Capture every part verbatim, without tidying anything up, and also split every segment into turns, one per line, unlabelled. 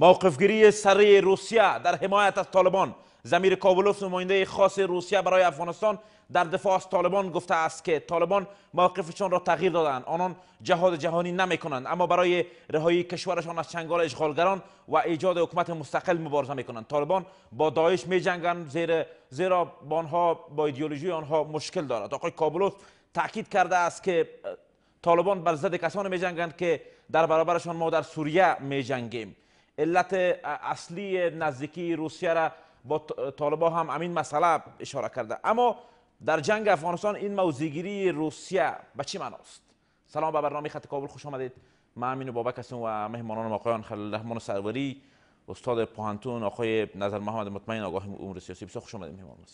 موقفگیری سریع روسیه در حمایت از طالبان. ضمیر کابلوف نماینده خاص روسیه برای افغانستان در دفاع از طالبان گفته است که طالبان موقفشان را تغییر دادند. آنان جهاد جهانی نمی کنند اما برای رهایی کشورشان از چنگال اشغالگران و ایجاد حکومت مستقل مبارزه می کنند. طالبان با داعش می جنگند زیر زیرا با آنها با ایدئولوژی آنها مشکل دارد. آقای کابلوف تاکید کرده است که طالبان بر ضد کسانی می جنگند که در برابرشان ما در سوریه می جنگیم. علت اصلی نزدیکی روسیه را با طالبان هم همین مسئله اشاره کرده. اما در جنگ افغانستان این موضع‌گیری روسیه به چی معناست؟ سلام به برنامه خط کابل خوش آمدید. من امین بابک هستم و مهمانان آقایان خلیل الرحمن سروری، استاد پوهنتون، آقای نظر محمد مطمئن آگاه امور سیاسی. بسیار خوش آمدید مهمان.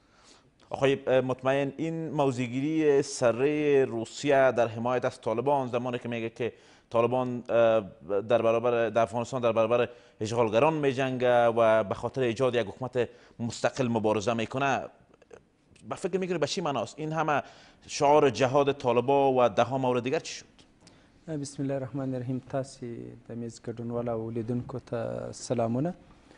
آقای مطمئن، این موضع‌گیری سریع روسیه در حمایت از طالبان زمانی که میگه که طالبان در برابر در افغانستان در برابر اشغالگران میجنگه و به خاطر ایجاد یک حکومت مستقل مبارزه میکنه، به فکر میکنی به چی معناست؟ این همه شعار جهاد طالبان و ده ها مورد دیگر چی شد؟
بسم الله الرحمن الرحیم. تاسې د میز ګډونوالو او لیدونکو ته سلامونه.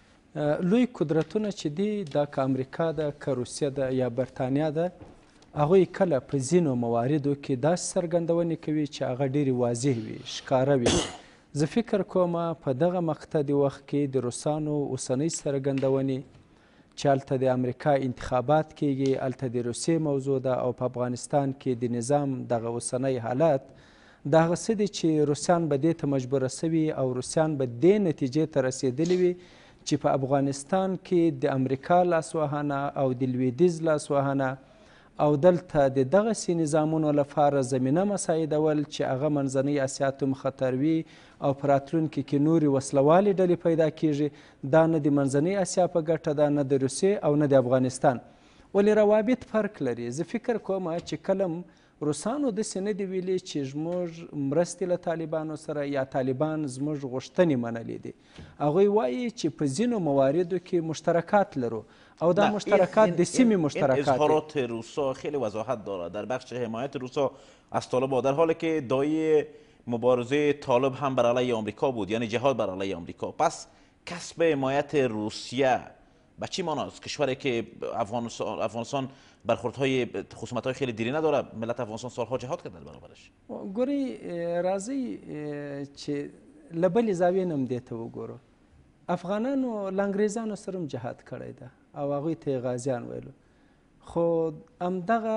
لوی قدرتونه چې دي دا که امریکا ده که روسیه ده یا برطانیه ده، هغوی کله په ځینو مواردو کې داسې څرګندونې کوي چې هغه ډېرې واضح وي، ښکاره وي. زه فکر کوم په دغه مقطع د وخت کې د روسانو اوسنۍ څرګندونې چې هلته د امریکا انتخابات کیږي، هلته د روسیې موضوع ده او په افغانستان کې د نظام دغه اوسنی حالت د هغه څه دي چې روسیان به دې ته مجبوره سوي او روسیان به دې نتیجې ته رسېدلي وي چې په افغانستان کې د امریکا لاسوهنه او د لویدیځ لاسوهنه او دلته د دغسې نظامونو لپاره زمینه مساعدول چې هغه منځنۍ اسیا ته هم خطر وي او په راتلونکي کې نورې وسلوالې ډلې پیدا کیږي. دا نه د منځنۍ اسیا په ګټه ده، نه د روسیې او نه د افغانستان. ولې روابط فرق لري. زه فکر کوم چې کله روسانو داسې نه دي ویلي چې زموږ مرستې له طالبانو سره یا طالبان زموږ غوښتنې منلې دي. هغوی وایي چې په ځینو مواردو کې مشترکات لرو او دا مشترکات د سیمې مشترکات
این اظهارات روسا خیلی وضاحت داره در بخش حمایت روسا از طالبان، در حالی که دایی مبارزه طالب هم بر علیه آمریکا بود، یعنی جهاد بر علیه آمریکا. پس کسب حمایت روسیه به چی معناست؟ کشوری که افغانستان افغانستان برخوردهای خصومت‌های خیلی دیرینه داره، ملت افغانستان سالها جهاد کرده در برابرش.
ګورئ راځئ چې له بلې زاویې نه هم دې ته وګورو. افغانانو له انګریزانو سره هم جهاد کړی ده او هغوی ته یې غازیان ویلو، خو همدغه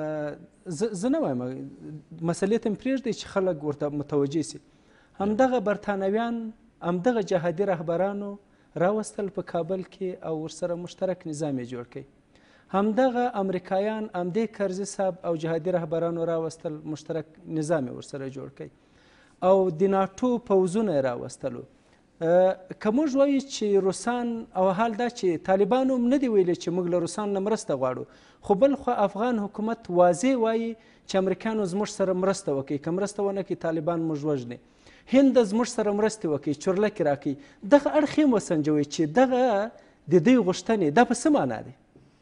زه نه وایم مسلې ته مې پرېږدئ چې خلک ورته متوجه سي. همدغه برطانویان همدغه جهادي رهبرانو راوستل په کابل کې او ورسره مشترک نظام یې جوړ کړي. همدغه امریکایان همدې کرزي صاحب او جهادي رهبرانو راوستل مشترک نظام یې ورسره جوړ کړي او د ناټو پوځونه یې راوستلو. که موږ وایو چې روسان او حال دا چې طالبانو هم نه دي ویلي چې موږ له روسانو نه مرسته غواړو، خو بل خو افغان حکومت واضح وایي چې امریکانو زموږ سره مرسته وکړي، که مرسته ونه کړي طالبان موږ وژني. هند زموږ سره مرستې وکړي، چورلکې راکړي. دغه اړخ یې وسنجوئ چې دغه د دوی غوښتنې دا په څه معنا دی؟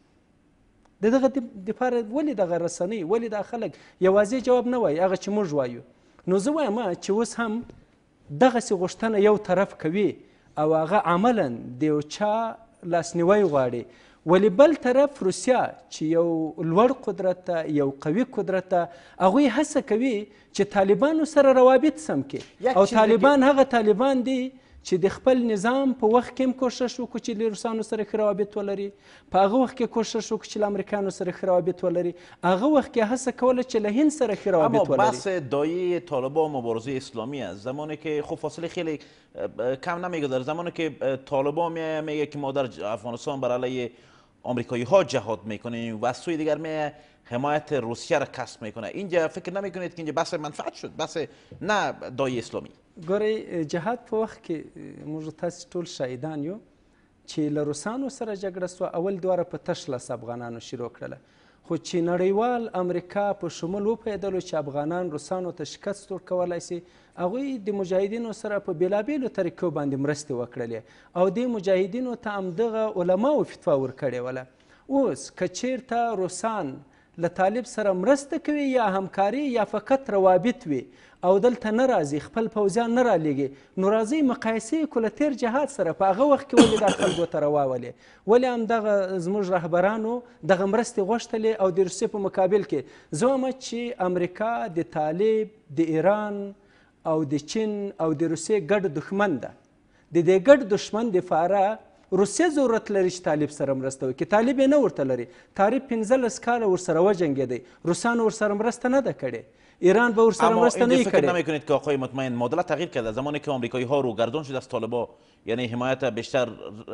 د دغه دپاره ولې دغه رسنۍ ولې دا خلک یوازې جواب نه وایي هغه چې موږ وایو؟ نو زه وایم چې اوس هم دغسې غوښتنه یو طرف کوي او هغه عملا د یو چا لاسنیوی غواړي، ولی بل طرف روسیه چې یو لوړ قدرت ده، یو قوي قدرت ده، هغوی هڅه کوي چې طالبانو سره روابط سم کړي او طالبان هغه طالبان دي چې د خپل نظام په وخت کې هم کوشش وکړو چې له روسانو سره ښه روابط ولري، په هغه وخت کې کوشش وکړو چې له امریکانو سره ښه روابط ولري، هغه وخت کې هڅه کوله چې له هند سره ښه روابط ولري.
اما بحث دایه طالبان مبارزه اسلامی است، زمانی که خب فاصله خیلی کم نمیگذره، زمانی که طالبان میگه که ما در افغانستان بر علیه آمریکایی ها جهاد میکنیم و از سوی دیگر می حمایت روسیه را کسب میکنه، اینجا فکر نمیکنید که اینجا بحث منفعت شد، بحث نه دایه اسلامی؟
ګورئ جهاد په وخت کې موږ تاسې ټول شاهدان یو چې له روسانو سره جګړه سوه، اول دواره په تش لاس افغانانو شروع کړله، خو چې نړیوال امریکا په شمول وپوهېدلو چې افغانان روسانو ته شکست ورکولی سي، هغوی د مجاهدینو سره په بېلابېلو طریقو باندې مرستې وکړلې او دې مجاهدینو ته همدغه علماو فتوا ورکړې وله. اوس که چېرته روسان له طالب سره مرسته کوي یا همکاري یا فقط روابط وي او دلته نه راځي خپل پوځیان نه رالیږي، نو راځئ مقایسه یې کړو له تېر جهاد سره. په هغه وخت کې ولې دا خلکو ته راواولې؟ ولې همدغه زموږ رهبرانو دغه مرستې غوښتلې او د روسیې په مقابل کې؟ زه وایم چې امریکا د طالب، د ایران او د چین او د روسیې ګډ دښمن ده. د دې ګډ دښمن دپاره روسیه ضرورت لري چې طالب سره مرسته وکړي. طالب یې نه ورته لري. طالب پنځلس کاله ورسره وجنګېدی، روسانو ورسره مرسته نه ده کړې، ایران به ورسره مرسته نه
فکر نمیکنید که آقای مطمئن معادله تغییر کرده زمانی که آمریکایی ها روگردان شد از طالبا، یعنی حمایت بیشتر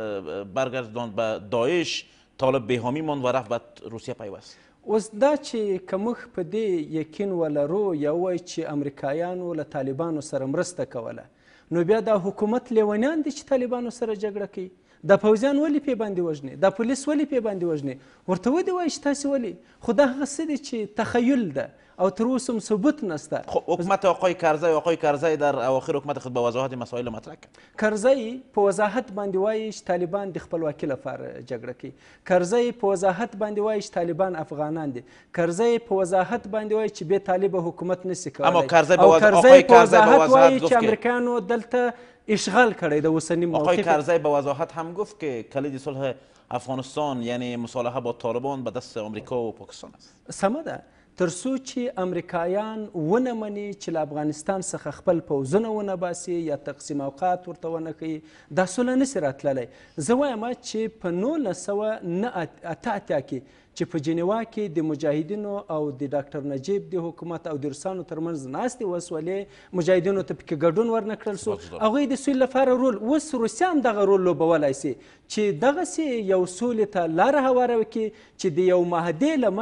برگرداند به داعش، طالب بهامی ماند و رفت به روسیه پیوست؟
اوس دا چې که موږ په دې یقین ولرو یا ووایو چې امریکایانو له طالبانو سره مرسته کوله، نو بیا دا حکومت لیونیان دي چې طالبانو سره جګړه کوي. دا پوځیان ولې پې باندې وژني؟ دا پولیس ولې پې باندې وژني؟ ورته ودې وایي چې تاسې ولې؟ خو دا هغه څه دي چې تخیل ده او تر اوسه هم ثبوت نسته.
خب حکومت آقای کرزی آقای کرزی در اواخر حکومت خود به وضاحت مسائل مطرح کرد.
کرزی په وضاحت باندې وایي چې طالبان د خپلواکي لپاره جګړه کوي. کرزی په وضاحت باندې وایي چې طالبان افغانان دي. کرزی په وضاحت باندې وایي چې بې طالبه حکومت نشي کولی.
اما کرزی
په وضاحت وایي چې
گفت
امریکایانو دلته اشغال کړی د اوسني موقف.
آقای کرزی به وضاحت هم گفت که کلید صلح افغانستان یعنی مصالحه با طالبان به دست آمریکا و پاکستان است.
سمه ده. تر څو چې امریکایان ونه مني چې له افغانستان څخه خپل پوځونه ونه باسي یا تقسیم اوقات ورته ونه کوي، دا سوله نسي راتللی. زه وایم چې په نولس سوه نه اته اتیا کې چې په جنیوا کې د مجاهدینو او د ډاکټر نجیب د حکومت او د روسانو ترمنځ ناستې وسولې، مجاهدینو ته پکې ګډون ورنکړل سو، هغوی د سولې لپاره رول. اوس روسیه هم دغه رول لوبولی سي چې دغسې یو سولې ته لاره هواره وکړي چې د یو معاهدې له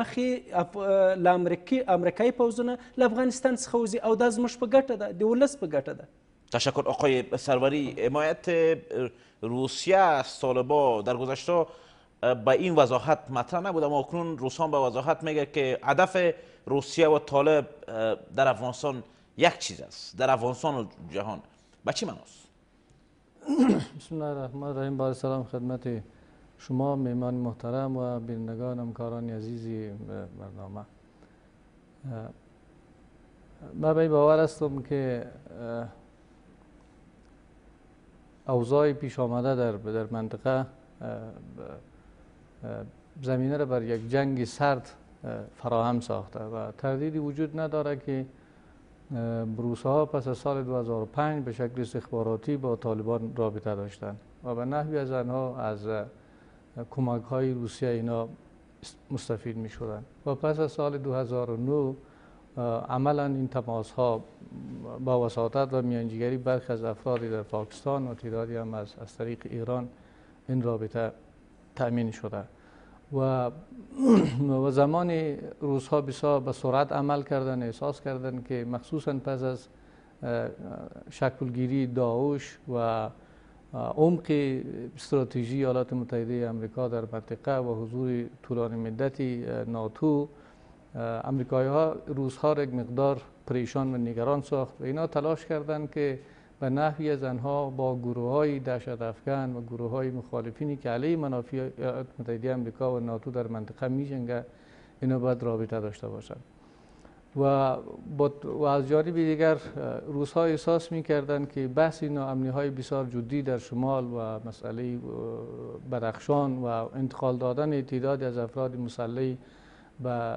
مخې له امریکایي پوځونه له افغانستان څخه وځي او دا زموږ په ګټه ده، د ولس په ګټه ده.
تشکر آقای سروری. حمایت روسیه از طالبان در گذشته با این وضاحت مطرح نبود، اما اکنون روسان به وضاحت میگه که هدف روسیه و طالب در افغانستان یک چیز است، در افغانستان و جهان. به چی معناست؟
بسم الله الرحمن الرحیم. با سلام خدمت شما میهمان محترم و بینندگان همکاران عزیزی برنامه. من به باور هستم که اوضاع پیش آمده در در منطقه زمینه را بر یک جنگ سرد فراهم ساخته و تردیدی وجود نداره که روس‌ها پس از سال دو هزار و پنج به شکل استخباراتی با طالبان رابطه داشتند و به نحوی از آنها از کمک‌های روسیه اینا مستفید می‌شدند و پس از سال دو هزار و نه عملا این تماس‌ها با وساطت و میانجیگری برخی از افرادی در پاکستان و تعدادی هم از از طریق ایران این رابطه تأمین شده و و زمان روس‌ها بسیار به سرعت عمل کردن، احساس کردن که مخصوصا پس از شکلگیری داعش و عمق استراتژی ایالات متحده آمریکا در منطقه و حضور طولانی مدتی ناتو، امریکایی‌ها روس‌ها را یک مقدار پریشان و نگران ساخت و اینا تلاش کردند که به نحوی از آنها با گروه‌های دهشت افکن و گروه‌های مخالفینی که علیه منافع ایالات متحده آمریکا و ناتو در منطقه می‌جنگند اینا باید رابطه داشته باشند و و از جانب دیگر روس‌ها احساس می‌کردند که بحث ناامنی‌های بسیار جدی در شمال و مسئله بدخشان و انتقال دادن تعدادی از افراد مسلح به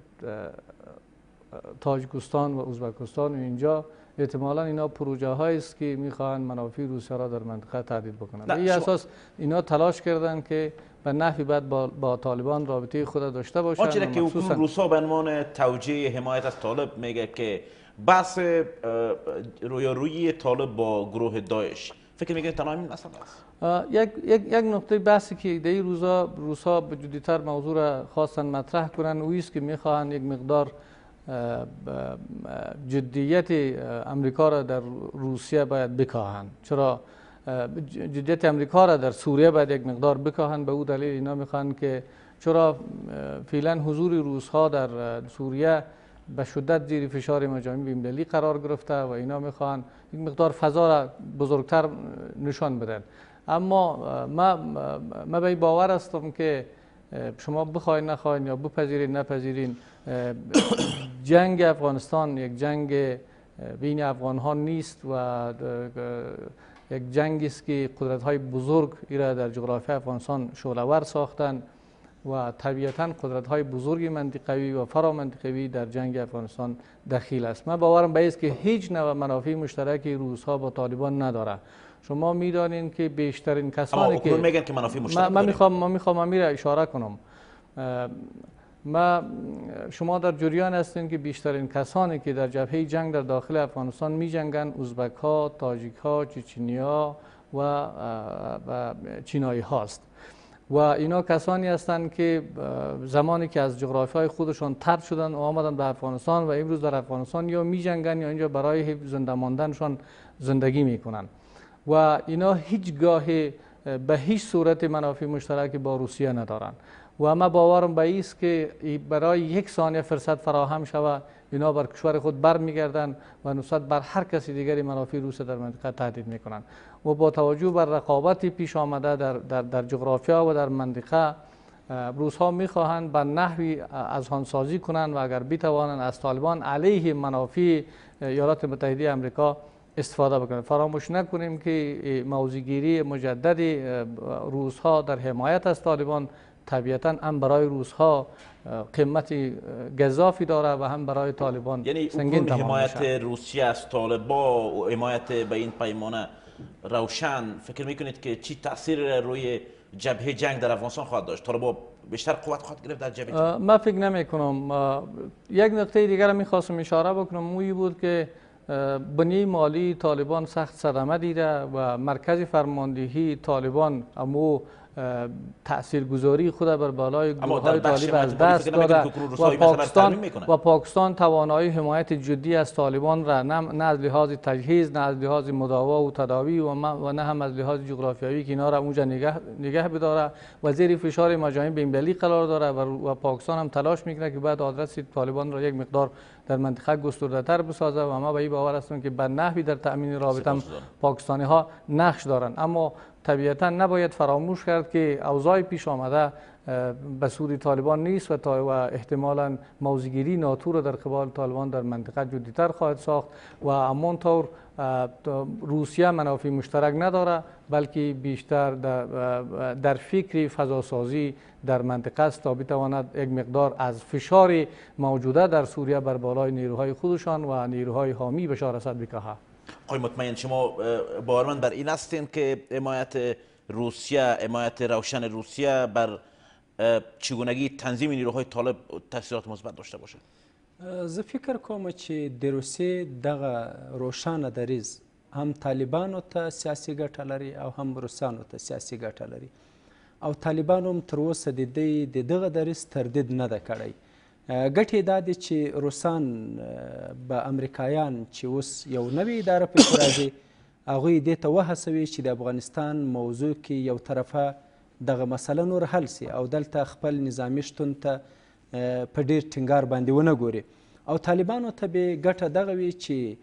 تاجیکستان و ازبکستان و اینجا احتمالاً اینا پروژه هایی است که میخواهند منافع روسیه را در منطقه تهدید بکنند. به این اساس اینا تلاش کردن که به نحوی بعد با, با طالبان رابطه خود داشته باشند.
آنچه که حکومت روسا به عنوان توجیه حمایت از طالب میگه که بحث رویارویی طالب با گروه داعش، فکر میکنید تمام این مسئله است؟
یک یک یک نقطه بحثی که در این روزا روسا به جدی‌تر موضوع را خواستن مطرح کنند او است که میخواهند یک مقدار جدیت امریکا را در روسیه باید بکاهند. چرا جدیت امریکا را در سوریه باید یک مقدار بکاهند؟ به او دلیل اینا میخوان که چرا فعلا حضور روس‌ها در سوریه به شدت زیر فشار مجامع بین‌المللی قرار گرفته و اینا میخوان یک مقدار فضا را بزرگتر نشان بدن. اما ما ما به باور هستم که شما بخواید نخواید یا بپذیرید نپذیرید جنگ افغانستان یک جنگ بین افغان ها نیست و یک جنگی است که قدرت های بزرگ ایرا در جغرافی افغانستان شعله‌ور ساختند و طبیعتا قدرت های بزرگ منطقوی و فرامنطقوی در جنگ افغانستان دخیل است. من باورم به است که هیچ نوع منافع مشترکی روس ها با طالبان نداره. شما میدانید که بیشترین کسانی که
میگن که منافع مشترک
من میخوام من میخوام امیر اشاره کنم. ما شما در جریان هستین که بیشترین کسانی که در جبهه جنگ در داخل افغانستان می جنگند ازبک ها، تاجیک ها، چچنیا و, و چینایی هاست و اینا کسانی هستند که زمانی که از جغرافی های خودشان طرد شدن و آمدن به افغانستان و امروز در افغانستان یا می جنگند یا اینجا برای زنده ماندنشان زندگی می کنند و اینا هیچگاه به هیچ صورت منافع مشترک با روسیه ندارند و ما باورم به است که برای یک ثانیه فرصت فراهم شود اینا بر کشور خود برمیگردند و نسبت بر هر کسی دیگری منافع روسیه در منطقه تهدید میکنند و با توجه بر رقابتی پیش آمده در, در, در جغرافیا و در منطقه روس ها میخواهند به نحوی از آنسازی کنند و اگر بتوانند از طالبان علیه منافع ایالات متحده آمریکا استفاده بکنند. فراموش نکنیم که موضع‌گیری مجدد روس ها در حمایت از طالبان طبیعتا هم برای روس ها قیمت گزافی داره و هم برای طالبان
یعنی
سنگین تمام
حمایت
میشه.
روسیه از طالبان و حمایت به این پیمانه روشن فکر میکنید که چی تاثیر روی جبهه جنگ در افغانستان خواهد داشت؟ طالبان بیشتر قوت خواهد گرفت در جبهه جنگ؟
من فکر نمی کنم. یک نکته دیگر هم میخواستم اشاره بکنم، مویی بود که بنیه مالی طالبان سخت صدمه دیده و مرکز فرماندهی طالبان امو تاثیرگذاری خود بر بالای گروه‌های طالب از دست داده و پاکستان و پاکستان توانایی حمایت جدی از طالبان را نه از لحاظ تجهیز، نه از لحاظ مداوا و تداوی و, و نه هم از لحاظ جغرافیایی که اینا را اونجا نگه نگه بداره و زیر فشار مجامع بین‌المللی قرار داره و, و پاکستان هم تلاش میکنه که بعد آدرس طالبان را یک مقدار در منطقه گسترده‌تر بسازه و ما به این باور هستیم که به نحوی در تأمین رابطه پاکستانی ها نقش دارند. اما طبیعتا نباید فراموش کرد که اوضاع پیش آمده به سوی طالبان نیست و, و احتمالاً موضع‌گیری ناتو را در قبال طالبان در منطقه جدی‌تر خواهد ساخت و همانطور روسیه منافع مشترک نداره بلکه بیشتر در, در فکر فضاسازی در منطقه است تا بتواند یک مقدار از فشار موجوده در سوریه بر بالای نیروهای خودشان و نیروهای حامی بشار اسد بکاهد.
آقای مطمئن شما باورمند بر این هستین که حمایت روسیه، حمایت روشن روسیه بر چگونگی تنظیم نیروهای طالب تاثیرات مثبت داشته باشه؟
زه فکر کوم چې د روسیې دغه روښانه دریځ هم طالبانو ته سیاسي ګټه لري او هم روسانو ته سیاسي ګټه لري او طالبانو هم تر اوسه د دې د دغه دریځ تردید نه ده کړی. ګټې دا دي چې روسان به امریکایان چې اوس یو نوې اداره پکې راځي هغوی دې ته وهڅوي چې د افغانستان موضوع کې یو طرفه دغه مسله نور حل سي او دلته خپل نظامي شتون ته په ډېر ټینګار باندې ونه ګوري او طالبانو ته به ګټه دغه وي چې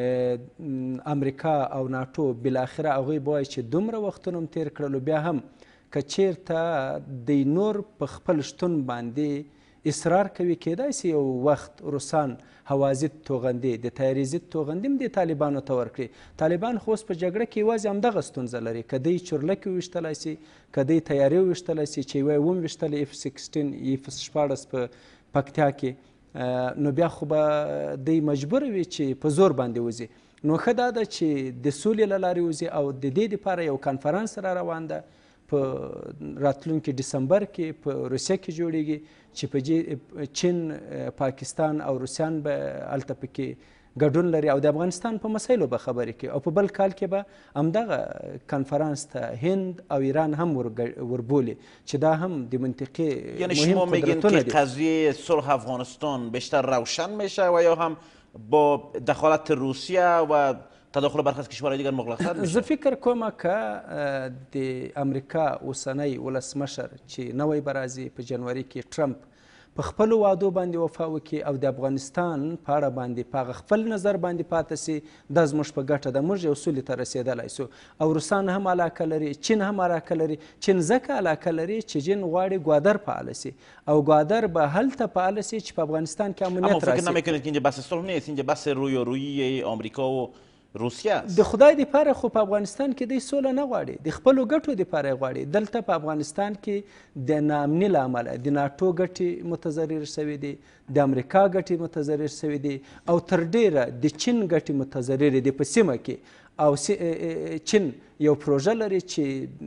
امریکا او ناټو بالاخره هغوی به وایي چې دومره وختونه هم تېر کړلو بیا هم که چیرته د نور په خپل شتون باندې اصرار کوي کېدای سي یو وخت روسان هوازید توغندې د تیاري ضد توغندې هم دې طالبانو ته ورکړي. طالبان خو اوس په جګړه کې یوازې همدغه ستونزه لري که دی چورلکې وویشتلی سي که دی تیارې وویشتلی سي چې یوه یې ومویشتلې اف سکسټین اف شپاړس په پکتیا کې نو بیا خو به دی مجبوره وي چې په زور باندې وځي. نو ښه دا ده چې د سولې له لارې وځي او د دې دپاره یو کنفرانس را روان ده په راتلونکي ډسمبر کې په روسیه کې جوړیږي چې په چین، پاکستان او روسیان به هلته پکې ګډون لري او د افغانستان په مسایلو به خبرې کوي او په بل کال کې به همدغه کنفرانس ته هند او ایران هم وربولي چې دا هم د منطقې
یعنی شما میگین که قضیه صلح افغانستان بیشتر روشن میشه و یا هم با دخالت روسیه و تداخل برخی از کشورهای دیگر مغلق‌تر میشه؟
زه فکر کوم که د امریکا اوسنی ولسمشر چې نوی به راځي په جنوري کې ټرمپ په خپلو وعدو باندې وفا وکړي او د افغانستان په اړه باندې په هغه خپل نظر باندې پاتې سي، دا زموږ په ګټه ده. موږ یو سولې ته رسېدلی سو او روسان هم علاقه لري، چین هم علاقه لري. چین ځکه علاقه لري چې چین غواړي گوادر فعال سي او گوادر به هلته فعال سي چې په افغانستان کې امنیت
اما
راسي.
فکر نمیکنید که اینجا بحث صلح نیست، اینجا بحث رویارویی آمریکا و روسیه است.
د خدای دپاره خو په افغانستان کې دی سوله نه غواړي، د خپلو ګټو دپاره یې غواړي. دلته په افغانستان کې د ناامني له امله د ناټو ګټې متضرر سوي دي، د امریکا ګټې متضرر سوي دي او تر ډیره د چین ګټې متضررې دي په سیمه کې. او چین یو پروژه لري چې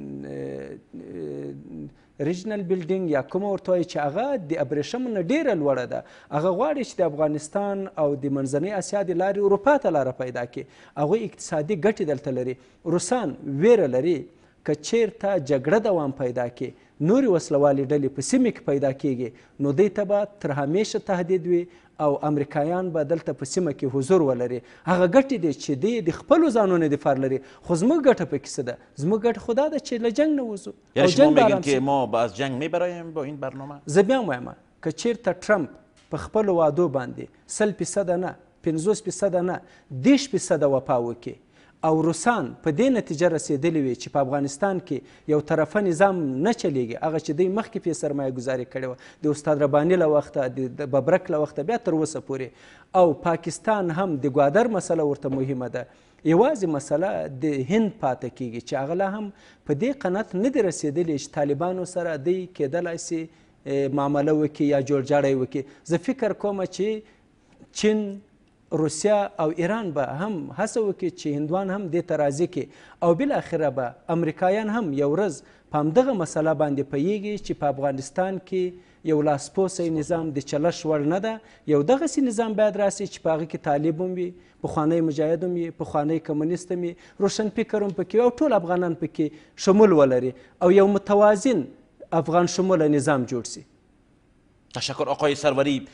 ریجنل بیلډینګ یا کومه ورته وایي چې هغه د ابریشم نه ډیره لوړه ده. هغه غواړي چې د افغانستان او د منځنۍ اسیا د لارې اروپا ته لاره پیدا کړي. هغوی اقتصادي ګټې دلته لري. روسان ویره لري که چیرته جګړه دوام پیدا کړي، نورې وسلوالې ډلې په سیمه کې پیدا کیږي، نو دوی ته به تر همیشه تهدید وي او امریکایان به دلته په سیمه کې حضور ولري. هغه ګټې دي چې دوی د خپلو ځانونو دفاع لري، خو زموږ ګټه پکې څه ده؟ زموږ ګټه خو دا ده چې له جنګ نه وځو.
یعنی شما میگین که ما با از جنگ میبرایم با این برنامه؟ زه
بیا هم وایم که چیرته ټرمپ په خپلو وعدو باندې سل فیصده نه، پنځوس فیصده نه، دېرش فیصده وفا وکړي او روسان په دې نتیجه رسېدلي وي چې په افغانستان کې یو طرفه نظام نه چلیږي، هغه چې دوی مخکې پرې سرمایه ګزاري کړې وه د استاد رباني له وخته، د ببرک له وخته، بیا تر اوسه پورې. او پاکستان هم د ګوادر مسله ورته مهمه ده. یوازې مسله د هند پاتې کیږي چې هغه لا هم په دې قناعت نه دی رسېدلی چې طالبانو سره دوی کېدلی سي معامله وکړي یا جوړجاړی وکړي. زه فکر کوم چې چین، روسیا او ایران به هم هڅه وکړي چې هندوان هم دې ته راضي کړي او بالاخره به امریکایان هم یو ورځ په همدغه مسله باندې پوهیږي چې په افغانستان کې یو لاسپوڅی نظام د چلش وړ نه ده. یو دغسې نظام باید راسي چې په هغه کې طالب هم وي، پخوانی مجاهد هم وي، پخوانی کمونیست هم وي، روشنفکر هم پکې او ټول افغانان پکې شمول ولري او یو متوازن افغان شموله نظام جوړ سي.
تشکر آقای سروری.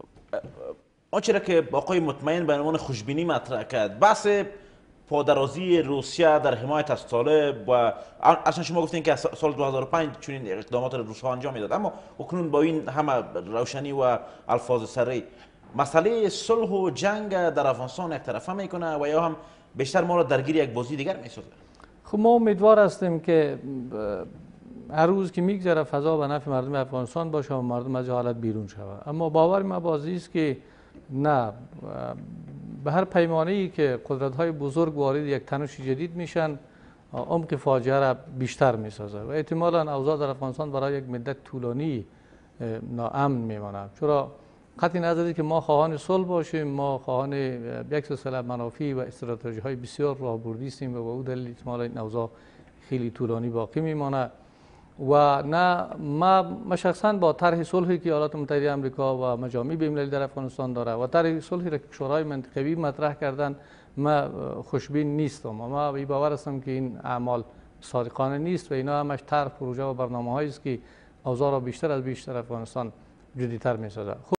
آنچه را که آقای مطمئن به عنوان خوشبینی مطرح کرد، بحث پادرازی روسیه در حمایت از طالب و اصلا شما گفتین که سال دو هزار و پنج چنین اقدامات را روس‌ها انجام میداد، اما اکنون با این همه روشنی و الفاظ سری مسئله صلح و جنگ در افغانستان یک طرفه میکنه و یا هم بیشتر ما را درگیر یک بازی دیگر میسازه؟
خب ما امیدوار هستیم که هر روز که میگذره فضا به نفع مردم افغانستان باشه و مردم از حالت بیرون شود. اما باور ما بازی است که نه، به هر پیمانه‌ای که قدرت‌های بزرگ وارد یک تنش جدید میشن عمق فاجعه را بیشتر میسازه و احتمالاً اوضاع در افغانستان برای یک مدت طولانی ناامن میماند. چرا قطعی نظری که ما خواهان صلح باشیم، ما خواهان یک سلسله منافع و استراتژی‌های بسیار راهبردی هستیم و به او دلیل احتمالاً این اوضاع خیلی طولانی باقی میماند و نه ما, ما شخصا با طرح صلحی که ایالات متحده آمریکا و مجامع بین‌المللی در افغانستان داره و طرح صلحی را که شورای منطقوی مطرح کردن ما خوشبین نیستم. ما به باور هستم که این اعمال صادقانه نیست و اینا همش طرح پروژه و برنامه‌هایی است که اوضاع را بیشتر از بیشتر افغانستان جدی‌تر می‌سازد.